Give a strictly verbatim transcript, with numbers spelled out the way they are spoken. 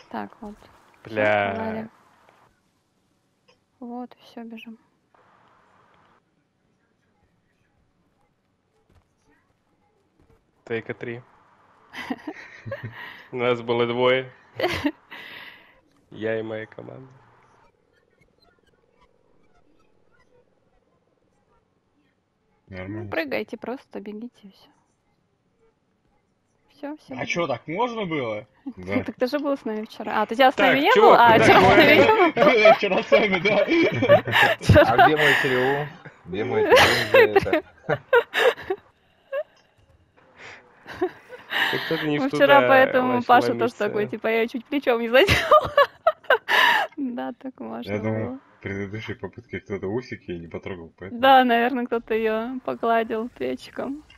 Так, вот. Бля. Вот, и все, бежим. Тейка три. Нас было двое. Я и моя команда. Ну, прыгайте просто, бегите, все. Все, все. А что, так можно было? Да. Так ты же был с нами вчера. А, ты тебя с Так, нами не чего, был? А, куда вчера с двое? нами не был? Вчера с вами, да. А где мой триумф? Где мой триумф за это? Ты кто-то не Мы в вчера туда поэтому начал Паша тоже ломиться. такой, типа, я чуть плечом не задел. Да, так можно Я думал, было. в предыдущей попытке кто-то усики не потрогал, поэтому... Да, наверное, кто-то ее погладил плечиком.